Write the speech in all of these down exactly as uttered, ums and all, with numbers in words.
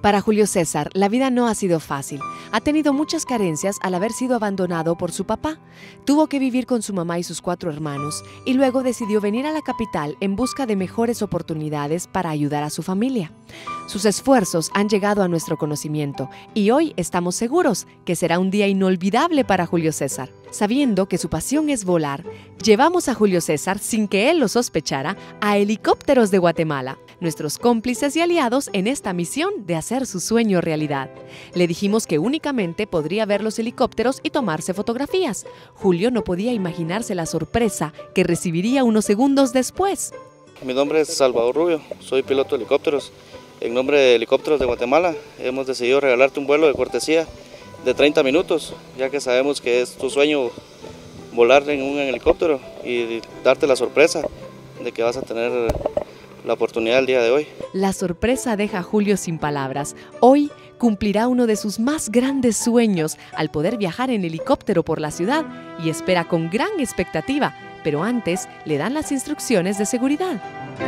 Para Julio César, la vida no ha sido fácil. Ha tenido muchas carencias al haber sido abandonado por su papá. Tuvo que vivir con su mamá y sus cuatro hermanos y luego decidió venir a la capital en busca de mejores oportunidades para ayudar a su familia. Sus esfuerzos han llegado a nuestro conocimiento y hoy estamos seguros que será un día inolvidable para Julio César. Sabiendo que su pasión es volar, llevamos a Julio César, sin que él lo sospechara, a Helicópteros de Guatemala, nuestros cómplices y aliados en esta misión de hacer su sueño realidad. Le dijimos que únicamente podría ver los helicópteros y tomarse fotografías. Julio no podía imaginarse la sorpresa que recibiría unos segundos después. Mi nombre es Salvador Rubio, soy piloto de helicópteros. En nombre de Helicópteros de Guatemala hemos decidido regalarte un vuelo de cortesía de treinta minutos, ya que sabemos que es tu sueño volar en un helicóptero y darte la sorpresa de que vas a tener la oportunidad el día de hoy. La sorpresa deja a Julio sin palabras. Hoy cumplirá uno de sus más grandes sueños al poder viajar en helicóptero por la ciudad y espera con gran expectativa, pero antes le dan las instrucciones de seguridad.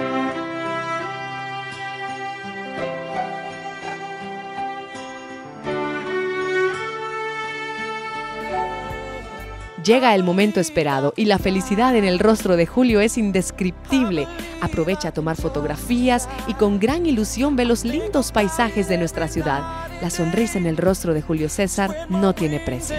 Llega el momento esperado y la felicidad en el rostro de Julio es indescriptible. Aprovecha a tomar fotografías y con gran ilusión ve los lindos paisajes de nuestra ciudad. La sonrisa en el rostro de Julio César no tiene precio.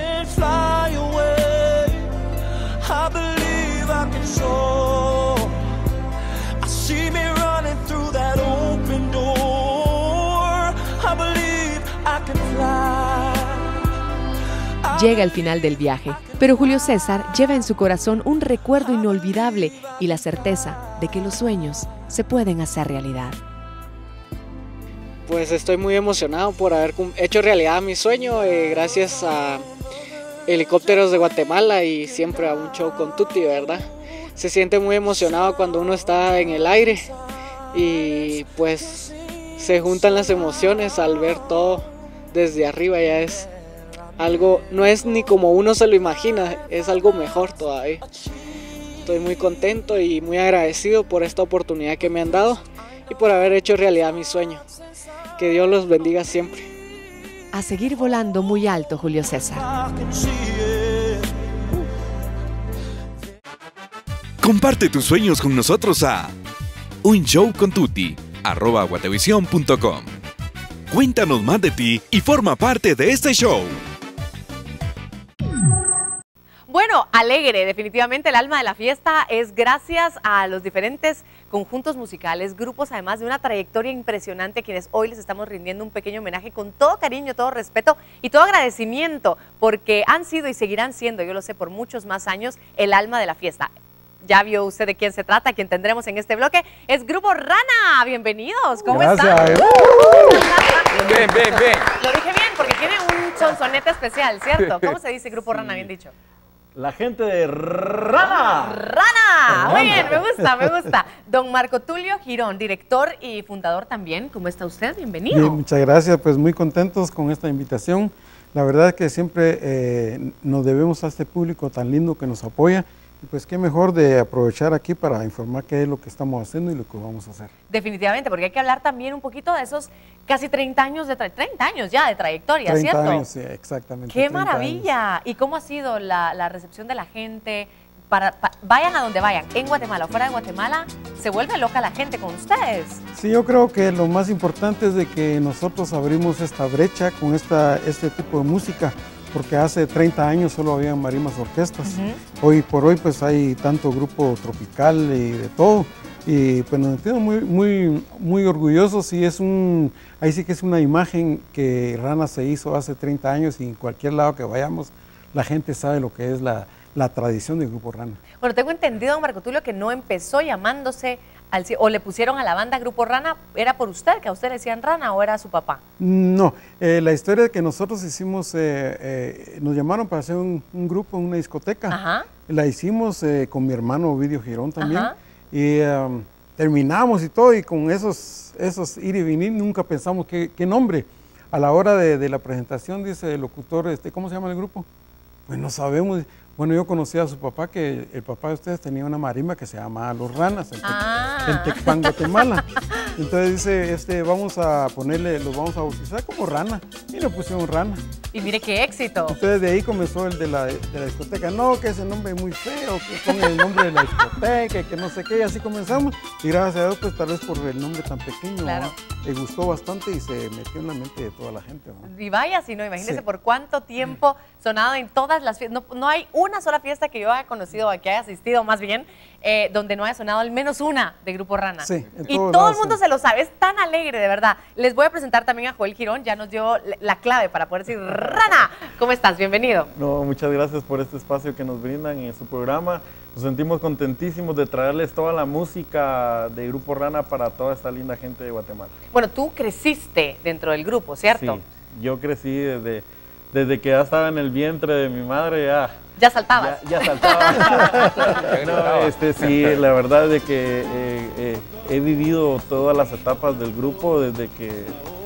Llega el final del viaje, pero Julio César lleva en su corazón un recuerdo inolvidable y la certeza de que los sueños se pueden hacer realidad. Pues estoy muy emocionado por haber hecho realidad mi sueño, eh, gracias a Helicópteros de Guatemala y siempre a un show con Tuti, ¿verdad? Se siente muy emocionado cuando uno está en el aire y pues se juntan las emociones al ver todo desde arriba. Ya es algo, no es ni como uno se lo imagina, es algo mejor todavía. Estoy muy contento y muy agradecido por esta oportunidad que me han dado y por haber hecho realidad mi sueño. Que Dios los bendiga siempre. A seguir volando muy alto, Julio César. Comparte tus sueños con nosotros a un show con tuti arroba guatevisión punto com. Cuéntanos más de ti y forma parte de este show. Bueno, alegre, definitivamente el alma de la fiesta es gracias a los diferentes conjuntos musicales, grupos además de una trayectoria impresionante, quienes hoy les estamos rindiendo un pequeño homenaje con todo cariño, todo respeto y todo agradecimiento, porque han sido y seguirán siendo, yo lo sé, por muchos más años, el alma de la fiesta. Ya vio usted de quién se trata, quien tendremos en este bloque es Grupo Rana. Bienvenidos, ¿cómo Gracias. están? Uh, bien, bien, bien. Lo dije bien porque tiene un sonsonete especial, ¿cierto? ¿Cómo se dice Grupo Rana? Bien dicho. La gente de Rana. ¡Rana! Muy bien, me gusta, me gusta. Don Marco Tulio Girón, director y fundador también. ¿Cómo está usted? Bienvenido. Bien, muchas gracias, pues muy contentos con esta invitación. La verdad es que siempre eh, nos debemos a este público tan lindo que nos apoya. Y pues qué mejor de aprovechar aquí para informar qué es lo que estamos haciendo y lo que vamos a hacer. Definitivamente, porque hay que hablar también un poquito de esos casi treinta años, de treinta años ya de trayectoria, treinta ¿cierto? años, sí, exactamente. ¡Qué maravilla! Años. ¿Y cómo ha sido la, la recepción de la gente? Para, pa, vayan a donde vayan, en Guatemala o fuera de Guatemala, se vuelve loca la gente con ustedes. Sí, yo creo que lo más importante es de que nosotros abrimos esta brecha con esta, este tipo de música, porque hace treinta años solo había marimbas orquestas. Uh-huh. Hoy por hoy pues hay tanto grupo tropical y de todo. Y pues nos sentimos muy, muy, muy orgullosos y es un, ahí sí que es una imagen que Rana se hizo hace treinta años y en cualquier lado que vayamos la gente sabe lo que es la, la tradición del Grupo Rana. Bueno, tengo entendido, don Marco Tulio, que no empezó llamándose al, o le pusieron a la banda Grupo Rana, ¿era por usted, que a usted le decían Rana o era su papá? No, eh, la historia de que nosotros hicimos, eh, eh, nos llamaron para hacer un, un grupo en una discoteca. Ajá. La hicimos eh, con mi hermano Ovidio Girón también. Ajá. Y um, terminamos y todo, y con esos, esos ir y venir nunca pensamos qué, qué nombre. A la hora de, de la presentación dice el locutor, este, ¿cómo se llama el grupo? Pues no sabemos. Bueno, yo conocí a su papá, que el papá de ustedes tenía una marimba que se llamaba Los Ranas, en, ah. Te, en Tecpan, Guatemala. Entonces dice, este, vamos a ponerle, los vamos a bautizar como Rana. Y le pusieron Rana. Y mire qué éxito. Entonces de ahí comenzó el de la, de la discoteca. No, que ese nombre es muy feo, que ponga el nombre de la discoteca, que no sé qué. Y así comenzamos. Y gracias a Dios, pues tal vez por el nombre tan pequeño, claro. ¿no? Le gustó bastante y se metió en la mente de toda la gente, ¿no? Y vaya, si no, imagínese Sí. por cuánto tiempo sonado en todas las fiestas. No, no hay una sola fiesta que yo haya conocido o que haya asistido, más bien, eh, donde no haya sonado al menos una de Grupo Rana. Sí, en y todos todo lados, el mundo sí. se lo sabe, es tan alegre, de verdad. Les voy a presentar también a Joel Girón, ya nos dio la clave para poder decir Rana. ¿Cómo estás? Bienvenido. No, muchas gracias por este espacio que nos brindan en su programa. Nos sentimos contentísimos de traerles toda la música de Grupo Rana para toda esta linda gente de Guatemala. Bueno, tú creciste dentro del grupo, ¿cierto? Sí, yo crecí desde, desde que ya estaba en el vientre de mi madre, ya, Ya saltabas. ya, ya saltaba. No, este, sí, la verdad es de que eh, eh, he vivido todas las etapas del grupo desde que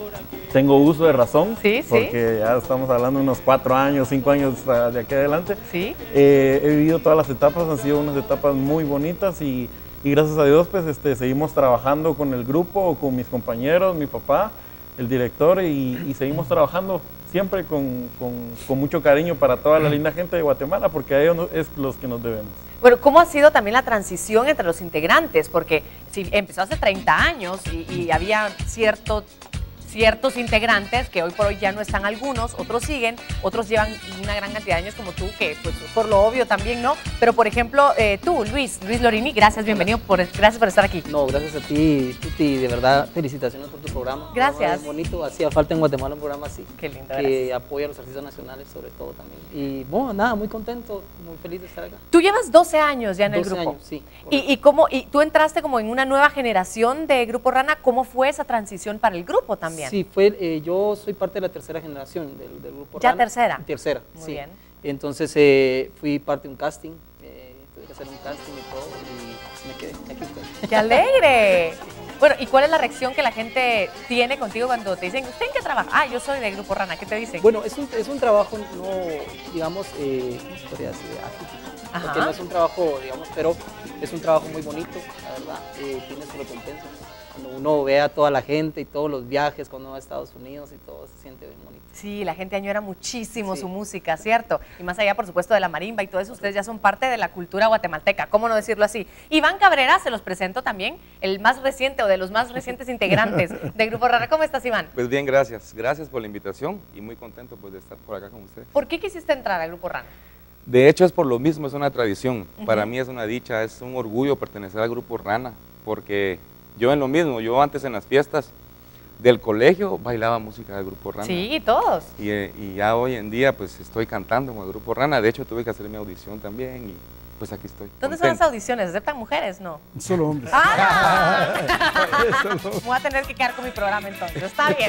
tengo uso de razón, Sí, sí. porque ya estamos hablando de unos cuatro años, cinco años ah, de aquí adelante. Sí. Eh, he vivido todas las etapas, han sido unas etapas muy bonitas y, y gracias a Dios pues este, seguimos trabajando con el grupo, con mis compañeros, mi papá, el director y, y seguimos trabajando siempre con, con, con mucho cariño para toda la linda gente de Guatemala porque a ellos es los que nos debemos. Bueno, ¿cómo ha sido también la transición entre los integrantes? Porque si empezó hace treinta años y, y había cierto... ciertos integrantes que hoy por hoy ya no están algunos, otros siguen, otros llevan una gran cantidad de años como tú, que pues por lo obvio también, ¿no? Pero por ejemplo, eh, tú, Luis, Luis Lorini, gracias, bienvenido, por, gracias por estar aquí. No, gracias a ti, Tuti, de verdad, felicitaciones por tu programa. Gracias. Es bonito, hacía falta en Guatemala un programa así. Qué lindo, Que gracias. apoya a los artistas nacionales sobre todo también. Y bueno, nada, muy contento, muy feliz de estar acá. Tú llevas doce años ya en el doce grupo. años, sí. Y, y, cómo, y tú entraste como en una nueva generación de Grupo Rana, ¿cómo fue esa transición para el grupo también? Sí, fue, eh, yo soy parte de la tercera generación del, del grupo ¿Ya Rana. tercera? Tercera, Muy sí. bien. Entonces eh, fui parte de un casting, eh, tuve que hacer un casting y todo, y me quedé, aquí estoy. ¡Qué alegre! Bueno, ¿y cuál es la reacción que la gente tiene contigo cuando te dicen, ¿usted en qué trabaja? Ah, yo soy de Grupo Rana, ¿qué te dicen? Bueno, es un, es un trabajo no, digamos, eh, ¿cómo se podría decir? Atípico. Ajá. Porque no es un trabajo, digamos, pero es un trabajo muy bonito, la verdad, eh, tiene su recompensa. Cuando uno ve a toda la gente y todos los viajes, cuando va a Estados Unidos y todo, se siente bien bonito. Sí, la gente añora muchísimo Sí. su música, ¿cierto? Y más allá, por supuesto, de la marimba y todo eso, ustedes ya son parte de la cultura guatemalteca, ¿cómo no decirlo así? Iván Cabrera, se los presento también, el más reciente o de los más recientes integrantes de Grupo Rana. ¿Cómo estás, Iván? Pues bien, gracias. Gracias por la invitación y muy contento pues, de estar por acá con ustedes. ¿Por qué quisiste entrar al Grupo Rana? De hecho, es por lo mismo, es una tradición. Ujú. Para mí es una dicha, es un orgullo pertenecer al Grupo Rana, porque yo en lo mismo, yo antes en las fiestas del colegio bailaba música del Grupo Rana. Sí, todos. Y, eh, y ya hoy en día pues estoy cantando con el Grupo Rana. De hecho, tuve que hacer mi audición también y pues aquí estoy. ¿Dónde son las contento. audiciones? ¿Aceptan mujeres? No. Solo hombres. ¡Ah! Voy a tener que quedar con mi programa entonces, está bien.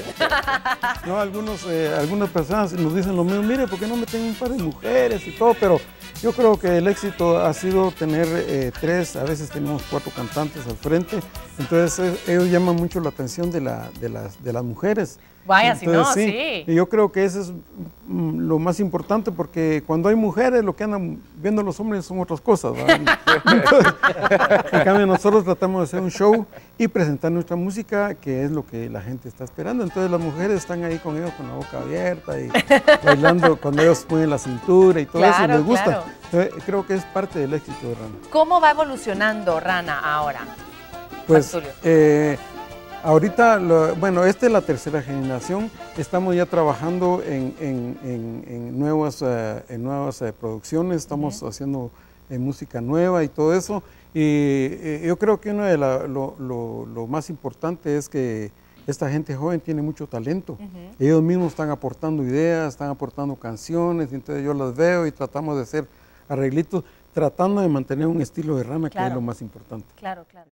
No, algunos, eh, algunas personas nos dicen lo mismo, mire, ¿por qué no meten un par de mujeres y todo? Pero yo creo que el éxito ha sido tener eh, tres, a veces tenemos cuatro cantantes al frente, entonces eh, ellos llaman mucho la atención de, la, de, las, de las mujeres. Vaya, si no, Entonces, sí. Y yo creo que eso es mm, lo más importante porque cuando hay mujeres lo que andan viendo los hombres son otras cosas, ¿verdad? Entonces, en cambio nosotros tratamos de hacer un show y presentar nuestra música que es lo que la gente está esperando, entonces las mujeres están ahí con ellos con la boca abierta y bailando cuando ellos ponen la cintura y todo eso, Claro, les gusta. claro. Entonces, creo que es parte del éxito de Rana. ¿Cómo va evolucionando Rana ahora? Pues, Tulio. eh, ahorita, lo- bueno, esta es la tercera generación, estamos ya trabajando en, en- en- en nuevas, eh, en nuevas eh, producciones, estamos haciendo eh, música nueva y todo eso, y eh, yo creo que uno de la- lo, lo- lo más importante es que esta gente joven tiene mucho talento, ellos mismos están aportando ideas, están aportando canciones, entonces yo las veo y tratamos de hacer arreglitos, tratando de mantener un estilo de Rana, que es Claro. lo más importante. Claro, claro.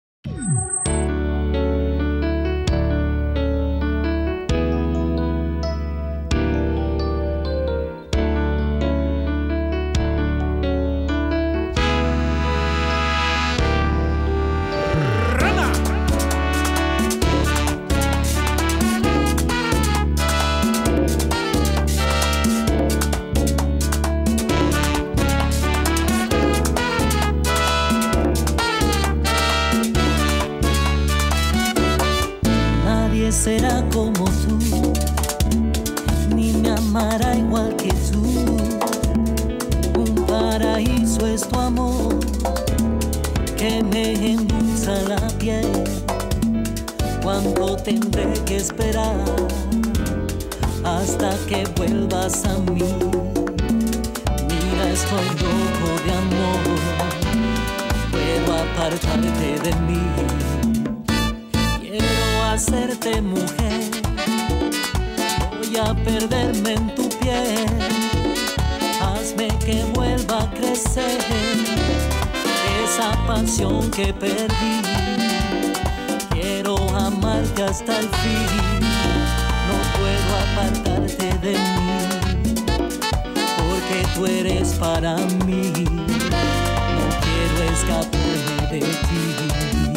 será como tú, ni me amará igual que tú. Un paraíso es tu amor, que me endulza la piel. ¿Cuánto tendré que esperar hasta que vuelvas a mí? Mira, estoy loco de amor, puedo apartarte de mí. Quiero hacerte mujer, voy a perderme en tu piel. Hazme que vuelva a crecer esa pasión que perdí. Quiero amarte hasta el fin, no puedo apartarte de mí, porque tú eres para mí, no quiero escaparme de ti.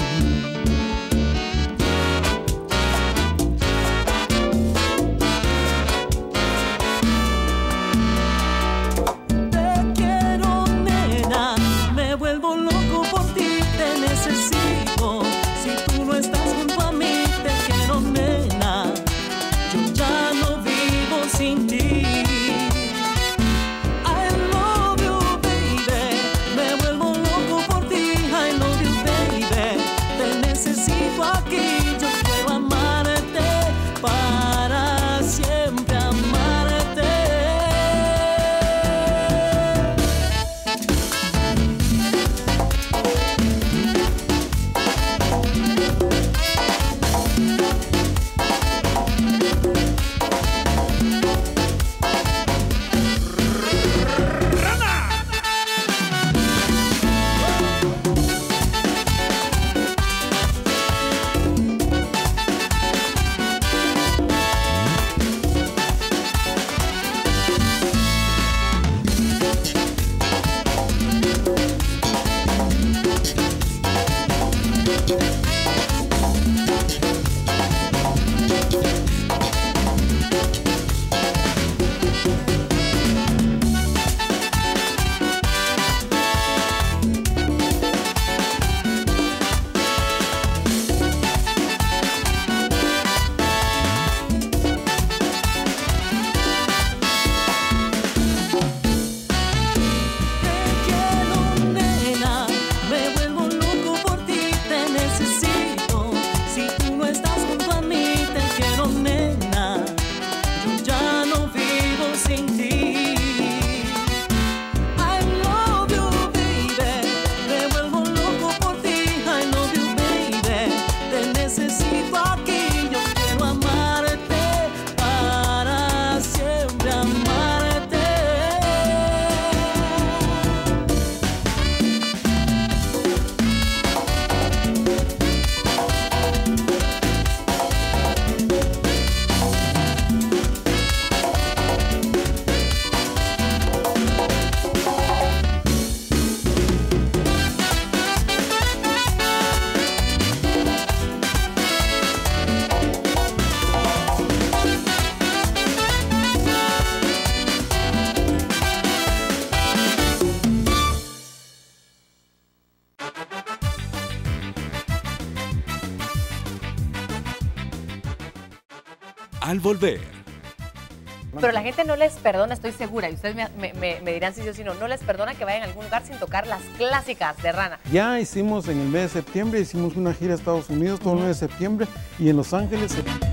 Al volver. Pero la gente no les perdona, estoy segura, y ustedes me, me, me dirán si sí o si no, no les perdona que vayan a algún lugar sin tocar las clásicas de Rana. Ya hicimos en el mes de septiembre, hicimos una gira a Estados Unidos todo el mes de septiembre y en Los Ángeles.